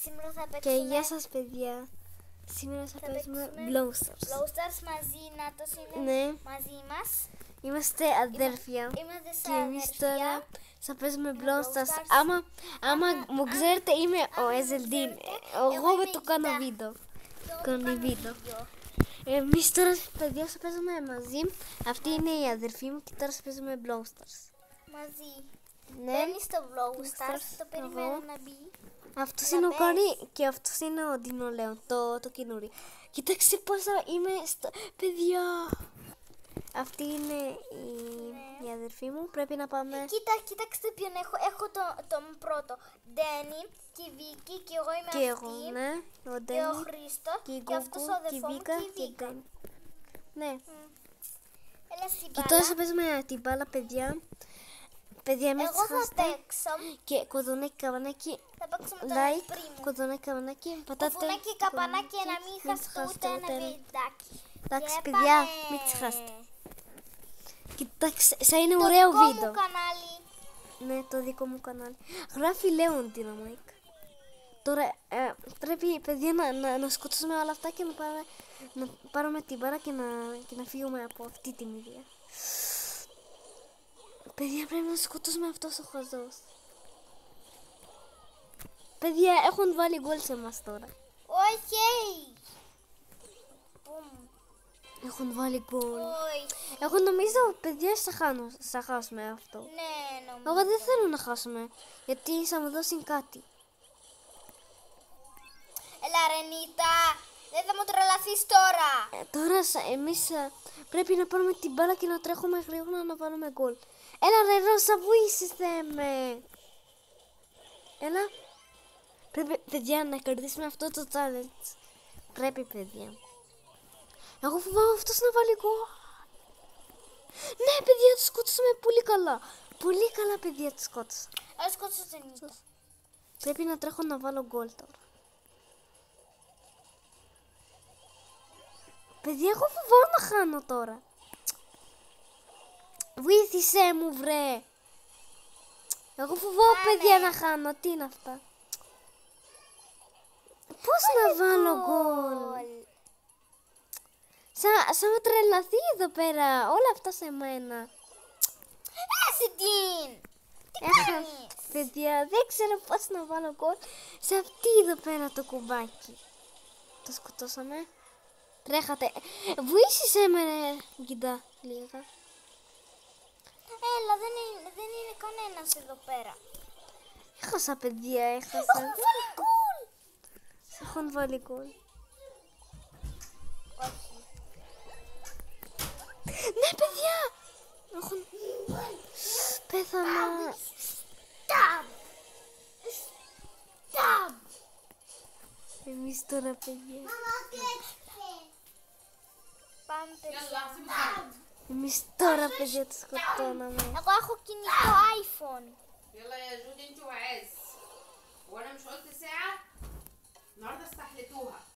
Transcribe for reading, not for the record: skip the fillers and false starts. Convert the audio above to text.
Σήμερα θα Και παίξουμε. γεια σας παιδιά. Σήμερα θα παίξουμε Brawl Stars. Brawl Stars μαζί, Νάτος είναι Ναι. μαζί μας. Είμαστε αδέρφια. Είμαστε Και σαν εμείς αδέρφια. τώρα θα παίζουμε Brawl Brawl Stars. Stars. Άμα μου ξέρετε, είμαι ο Εζελντίν. Εγώ είμαι με το η κάνω Κιτά. βίντεο. Εγώ Κάνει κάνω βίντεο. βίντεο. Εμείς τώρα παιδιά θα παίζουμε μαζί. Αυτή είναι η αδερφή μου και τώρα θα παίζουμε Brawl Stars. Μαζί. Ναι. Μπαίνει στο Brawl Stars, Stars, το περιμένω εγώ. να μπει. Αυτός Να είναι ο μπες. Κάρι και αυτός είναι ο Ντίνο Λέον, το καινούρι. Κοιτάξτε πόσα είμαι στο... Παιδιά! Αυτή είναι η αδερφή μου. Πρέπει να πάμε... Κοίταξτε ποιον έχω. Έχω τον πρώτο. Ντένι και η Βίκη και εγώ είμαι Και αυτή. εγώ, ναι. Ο Και ο Ντένι Χρήστο και η και αυτός ο Γκούγκου και η αδερφό μου Βίκα και η και η Βίκα. Ντένι. Ναι. Έλα στην Και μπάλα. τώρα θα παίζουμε την μπάλα, παιδιά. Παιδιά, μην Εγώ θα ξεχάσετε. παίξω. Και κουδουνάκι, καμπανάκι, Θα παίξω με τον like, πρίμο. κουδουνάκι, καμπανάκι, πατάτε. Κουφουνάκι και καπανάκι να μην χάσετε ξεχάσετε ούτε ένα ούτε ένα. βιντεάκι. Εντάξει, Και παιδιά, πάμε. μην ξεχάσετε. Κοιτάξτε, θα είναι Το ωραίο δικό βίντεο. μου κανάλι. Ναι, το δικό μου κανάλι. Γράφει Λέον Dynamite. Τώρα πρέπει παιδιά να σκοτώσουμε όλα αυτά και να πάρουμε την μπάρα και να φύγουμε από αυτή την ιδέα. Παιδιά, πρέπει να σκοτώσουμε αυτός ο χαζός. Παιδιά, έχουν βάλει γκολ σε μας τώρα. Όχι. Μπουμ. Έχουν βάλει γκολ. Όχι. Εγώ νομίζω, παιδιά, θα χάσουμε αυτό. Ναι, νομίζω. Εγώ δεν θέλω να χάσουμε, γιατί θα μου δώσει κάτι. Έλα ρε Νίτα. Δεν θα μου τρελαθείς τώρα. Τώρα εμείς πρέπει να πάρουμε την μπάλα και να τρέχουμε γρήγορα να βάλουμε γκολ. Έλα ρε Ρώσα, βοήθησε με. Έλα. Πρέπει παιδιά να κερδίσουμε αυτό το challenge. Πρέπει παιδιά. Εγώ φοβάμαι αυτός να βάλει γκολ. Ναι παιδιά, το σκότωσαμε πολύ καλά. Πολύ καλά παιδιά, το σκότωσα. Ας σκότωσα την Νίτα. Πρέπει να τρέχω να βάλω γκολ τώρα. Παιδιά, εγώ φοβάμαι να χάνω τώρα. Βοήθησέ μου βρε. Εγώ φοβάμαι παιδιά να χάνω. Τι είναι αυτά. Πώς να βάλω γκολ. Σαν να τρελαθεί εδώ πέρα. Όλα αυτά σε μένα. Άσε την. Τι Έχα, κάνεις. παιδιά, δεν ξέρω πώς να βάλω γκολ σε αυτή εδώ πέρα το κουμπάκι. Το σκοτώσαμε. Τρέχατε. Βοήθησέ με ρε. Κοίτα λίγα. Έλα, δεν είναι κανένας εδώ πέρα. Έχασα παιδιά, έχασα. Έχουν βάλει γκολ. Σε έχουν βάλει γκολ. Όχι. Ναι παιδιά. Έχουν... Πέθανα. Σταμ. Σταμ. Εμείς τώρα παιδιά. Πάμε παιδιά. Εμείς τώρα παιδιά το σκοτώναμε. Εγώ έχω κινητό iPhone. يلا يا جودي انت وعز وانا مش قلت ساعة النهارده استحلتوها